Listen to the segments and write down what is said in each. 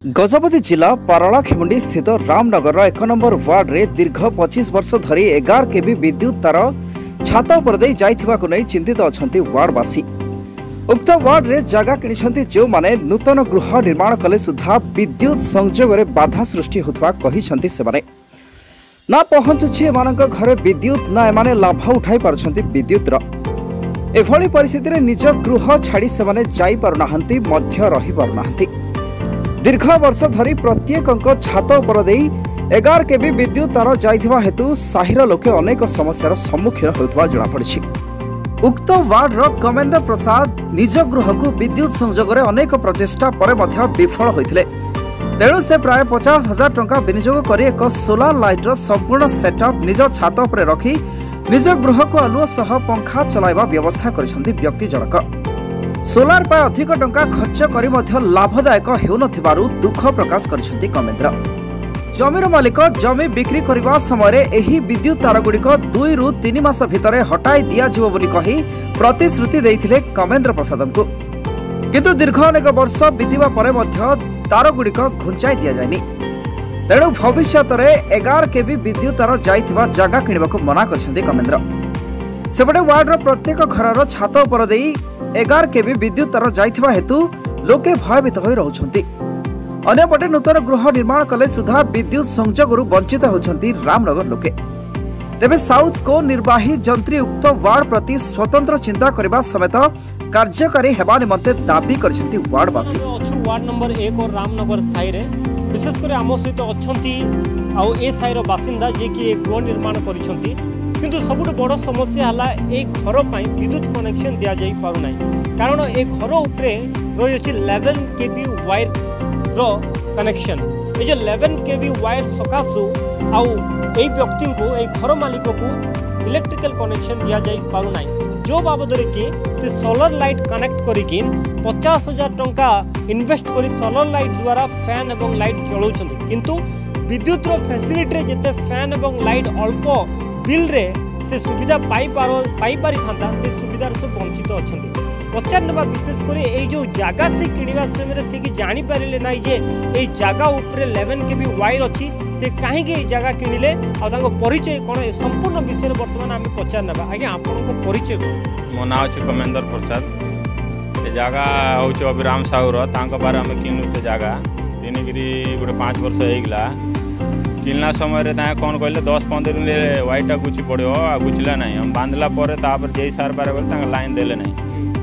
गजपति जिला पाराला खेमुंडी स्थित Ramnagar 1 number ward रे दीर्घ 25 वर्ष धरी 11 केवी विद्युत तार छात उपर दे जाइथिबा को नै चिंतित अछंती वार्डवासी। उक्त वार्ड रे जगह किनिछंती जो माने नूतन गृह निर्माण कले सुधा विद्युत संयोग रे बाधा सृष्टि होतबा कहिछंती सेमाने। ना पहुंचुछि एमानक घरे विद्युत ना एमाने लाभ उठाई पारछंती विद्युत रो। एभली परिस्थिति रे निज गृह छाड़ी सेमाने जाई पारुनाहंती मध्य रही पारुनाहंती। दीर्घ वर्ष धरी प्रत्येक छात उपर 11 केवी विद्युत तार जाइथिबा हेतु साहिर लोके अनेक समस्यार सम्मुखीन होतबा जणा पड़िछि। उक्त वार्ड रो कमेंद्र प्रसाद निज गृह को विद्युत संयोग रे अनेक प्रचेष्टा परे मध्य विफल होइथिले। तेणु से प्राय 50,000 टंका विनियोग करी एक सोलार लाइट रो संपूर्ण सेटअप निज छात उपर रखी निज गृह को आलुओ सह पंखा चलाइबा व्यवस्था करिसंती व्यक्ति जनक। सोलार पर अधिक टंका खर्च करी मध्य लाभदायक हेउनथिबारु दुख प्रकाश करिसंती कमेंद्र। जमीर मालिक जमी बिक्री करबा समय एही विद्युत तार गुड़िक 2 रु 3 मास भितर हटाई दिया जिवो बोली कही प्रतिश्रुति देइथिले कमेंद्र प्रसाद को। किंतु दीर्घ अनेक वर्ष बीतिबा परे मध्य तार गुड़िक घुंचाई दिया जायनि। तेणु भविष्यत रे 11 केवी विद्युत तार जाइथिबा जगह किनिबाको मना करछंती कमेंद्र। सेपटे वार्ड रो प्रत्येक घरर छात उपर देई 11 केवी विद्युत तार जाइथिबा हेतु लोके भयभीत होई रहउछंती। अन्यपटे नूतन गृह निर्माण कले सुधा विद्युत संयोगरु वंचित होउछंती रामनगर लोके। तेबे साउथ को निर्वाही जंत्री उक्त वार्ड प्रति स्वतंत्र चिंता करबा समेत कार्यकारी हेबा निमंते दाबी करछंती वार्डवासी। वार्ड नंबर 1 और रामनगर साई रे विशेष करे आम सहित अछंती आ ए साईर बासिंदा जे कि गृह निर्माण करिसंती। किंतु सबुठ बड़ समस्या हला ए घर पाई विद्युत कनेक्शन दिया जाई पारु नै। कारण ए घर उपरे रही अछि 11 केवी वायर रो कनेक्शन। ए जे 11 केवी वायर सकासु आउ ए व्यक्ति को ए घर मालिक को इलेक्ट्रिकल कनेक्शन दिया जाई पारु नै। जो बाबद रे कि से सोलर लाइट कनेक्ट करिकि 50,000 टंका इन्वेस्ट करी सोलर लाइट द्वारा फैन एवं लाइट चलाउछंती। किंतु विद्युत रो फैसिलिटी रे जते फैन एवं लाइट अल्प बिल रे से सुविधा पाई पारी थांता से सुविधा से वंचित अछंती। पचारनबा विशेष करे ए जो जागा से किनिबा समय से कि जानि पारिले नै जे ए जागा ऊपर 11 केवी वायर अछि से काहे के ए जागा किनिले आ ताको परिचय कोन ए संपूर्ण विषय रे वर्तमान हम पचारनबा। आगे आपन को परिचय मो नाम अछि कमेंद्र प्रसाद। ए जागा होछ अभिराम साउर तांको बारे हम किनु से जागा तिनिगिरी गोटे 5 वर्ष हेगला। किनला समय कौन कहले 10-15 दिन वाइटा गुची पड़ो आ गुचला ना हम बांधला जे सार पारे बोले लाइन देले ना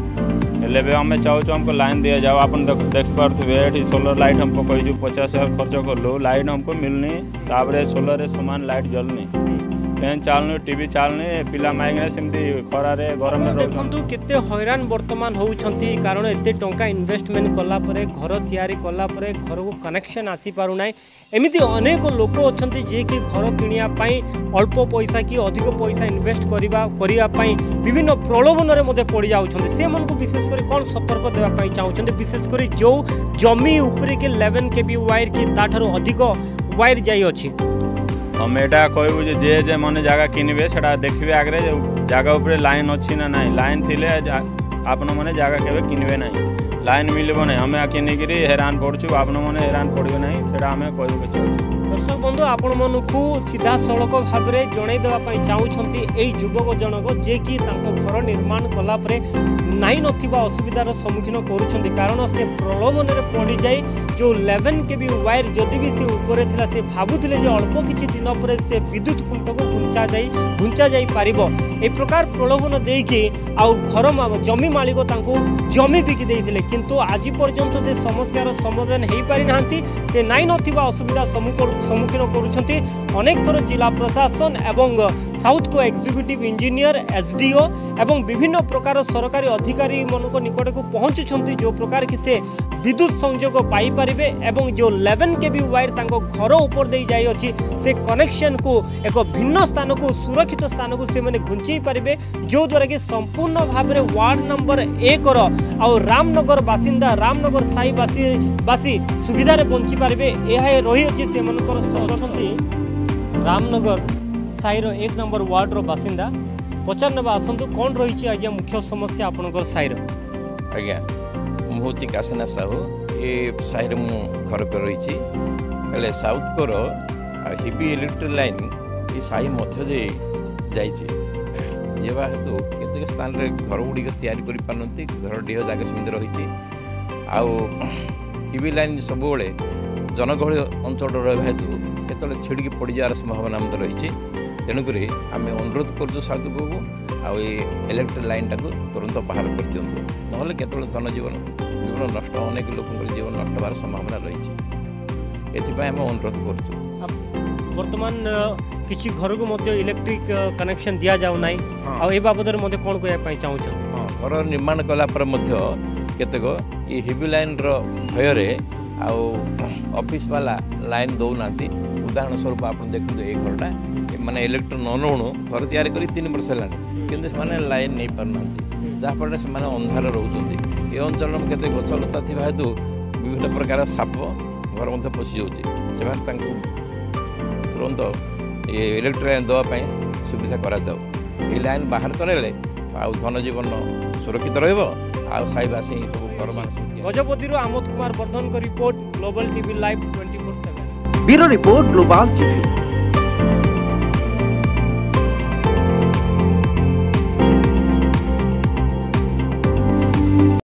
आम चाहूँ हमको लाइन दिया जाओ। आप देखिपे सोलर लाइट हमको कही 50,000 खर्च कलु लाइट हमको मिलनी तापर सोलर सामान लाइट जलनी फैन चलनी टीवी चलनी पिला माइक सेमती खरारे गरम देखु केते हैरान वर्तमान होउछंती। कारण एते टंका इन्वेस्टमेंट कला परे घर तैयारी कला परे घर को कनेक्शन आसी पारु नै। एमिति अनेक लोक अछंती जे कि घर किनिया पई अल्प पैसा कि अधिक पैसा इन्वेस्ट करिया पई विभिन्न प्रलोभन रे मध्ये पड़ी जाउछंती। से मन को विशेष करी कोन सतर्क देबा पई चाहुछंती। विशेष करी जो जमी ऊपर के 11 केवी वायर की ताठारो अधिक वायर जाई अछि। हम एटा कहबू जे जे माने जगह किनबे सेटा देखबे आगरे जगह ऊपर लाइन अछि ना नाही। लाइन थिले आपन माने जगह केबे किनबे नाही लाइन मिलबो नाही। हमें किनिगिरी हैरान पड़छु आपन माने हैरान पड़बे नाही सेटा हमें कहबो के। दर्शक बंधु आपण मानकु सीधा सड़क भाव में जणै देबा पई चाहुछंती एई युवक जनक जे कि तांको घर निर्माण कला परे नाई नथिबा असुविधार सम्मुखीन करूछंती। कारण से प्रलोभन रे पड़ी जाई जो 11 केवी वायर जदि भी से ऊपर थिला से भाबुथिले जे अल्प किछि दिन परे से विद्युत खुंट को घुंचा जाई पारिबो। ए प्रकार प्रलोभन देकी आउ घर जमी मालिक तांको जमी बिकी देइथिले। किंतु आज पर्यंत से समस्यार समाधान हेई पारि नांती। से नाई नथिबा असुविधा सम्मुखीन करूछंती। अनेक थर जिला प्रशासन एवं साउथ को एग्जीक्यूटिव इंजीनियर एसडीओ एवं विभिन्न प्रकार सरकारी अधिकारी मन निकट को पहुंचुछंती जो प्रकार कि से विद्युत संयोग पाई परिबे एवं जो 11 केवी वायर तांको घर ऊपर दे जाई अछि से कनेक्शन को एक भिन्न स्थान को सुरक्षित स्थान को से माने घुंचई परिबे जो द्वारा कि संपूर्ण भाव में वार्ड नंबर 1 और रामनगर बासिंदा रामनगर साई बासी सुविधा रे पहुंची परिबे। एहा रही अछि से मनकर सचंती रामनगर साईर 1 नंबर वार्ड रो बासिंदा। पचारनबा आसंतु कौन रही आज्ञा मुख्य समस्या आपनकर साईर। आज्ञा मुहूर्ती कासेना साहू ए साइड मु घर पे रही हेले साउथ कोर हिबी इलेक्ट्रिक लाइन ये साई मध्य दे जावा हेतु केत स्थान रे घर गुड़िक तैयारी कर पारती घर डीह जगह सेमती रही हिबी लाइन सब जनगहली अंचल रहा हेतु केतले छिड़की पड़ जार संभावना रही तेणुक आम अनुरोध कर साउथ को इलेक्ट्रिक लाइन टाक तुरंत बाहर कर दिंतु ना केतले धन जीवन नष्ट अनेक लोक जीवन नष्ट होवार संभावना रही एथि आम अनुरोध कर वर्तमान किसी घर को इलेक्ट्रिक कनेक्शन दि जाऊ ना आ बाबद कौन कहना चाहूँ घर निर्माण कलापर केतक ये हिबी लाइन भय ऑफिस वाला लाइन दौना उदाहरण स्वरूप आप देखते ये घरटा माने इलेक्ट्रिक न नौणु घर तैयारी कर 3 वर्ष है कि लाइन नहीं पारना जहाँफल से अंधार रोचे ये अंचल में केते गछलता थी हेतु विभिन्न प्रकार साप घर मध्य पशि जाऊँचे तुरंत ये इलेक्ट्रिक लाइन देवाई सुविधा करा ये लाइन बाहर करे आउ धन जीवन सुरक्षित रही सब घर मान गजपति आमोद कुमार वर्धन का report global TV live 24/7 bureau report global TV.